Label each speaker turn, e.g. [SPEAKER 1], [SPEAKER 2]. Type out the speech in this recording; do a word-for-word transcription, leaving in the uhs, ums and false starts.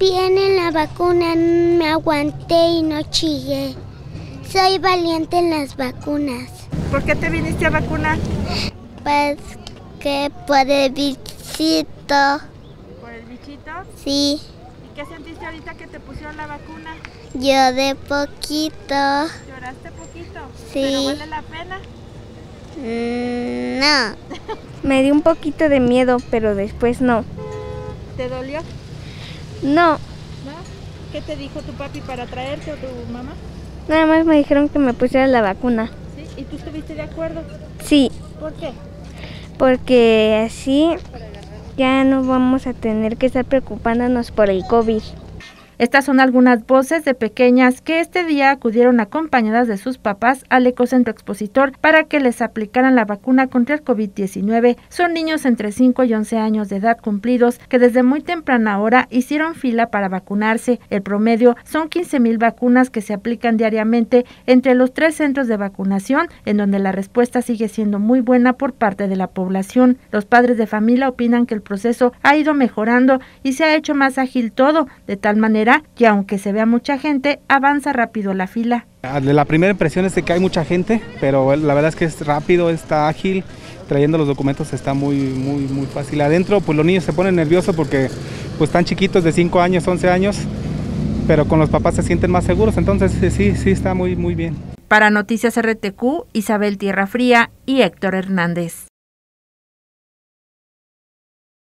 [SPEAKER 1] bien en la vacuna, me aguanté y no chillé. Soy valiente en las vacunas.
[SPEAKER 2] ¿Por qué te viniste a vacunar?
[SPEAKER 1] Pues que por el bichito.
[SPEAKER 2] ¿Por el bichito?
[SPEAKER 1] Sí.
[SPEAKER 2] ¿Y qué sentiste ahorita que te pusieron la vacuna?
[SPEAKER 1] Lloré poquito.
[SPEAKER 2] ¿Lloraste poquito?
[SPEAKER 1] Sí.
[SPEAKER 2] ¿Pero vale la pena?
[SPEAKER 1] Mm, no.
[SPEAKER 3] Me dio un poquito de miedo, pero después no.
[SPEAKER 2] ¿Te dolió?
[SPEAKER 3] No.
[SPEAKER 2] ¿No? ¿Qué te dijo tu papi para traerte o tu mamá?
[SPEAKER 3] Nada más me dijeron que me pusiera la vacuna.
[SPEAKER 2] ¿Sí? ¿Y tú estuviste de acuerdo?
[SPEAKER 3] Sí.
[SPEAKER 2] ¿Por qué?
[SPEAKER 3] Porque así ya no vamos a tener que estar preocupándonos por el COVID.
[SPEAKER 2] Estas son algunas voces de pequeñas que este día acudieron acompañadas de sus papás al Ecocentro Expositor para que les aplicaran la vacuna contra el COVID diecinueve. Son niños entre cinco y once años de edad cumplidos que desde muy temprana hora hicieron fila para vacunarse. El promedio son quince mil vacunas que se aplican diariamente entre los tres centros de vacunación, en donde la respuesta sigue siendo muy buena por parte de la población. Los padres de familia opinan que el proceso ha ido mejorando y se ha hecho más ágil todo, de tal manera que aunque se vea mucha gente, avanza rápido la fila.
[SPEAKER 4] La primera impresión es de que hay mucha gente, pero la verdad es que es rápido, está ágil, trayendo los documentos está muy, muy, muy fácil. Adentro, pues los niños se ponen nerviosos porque pues están chiquitos de cinco años, once años, pero con los papás se sienten más seguros, entonces sí, sí está muy, muy bien.
[SPEAKER 2] Para Noticias R T Q, Isabel Tierra Fría y Héctor Hernández.